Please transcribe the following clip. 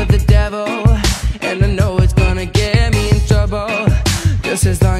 the devil, and I know it's gonna get me in trouble. Just as long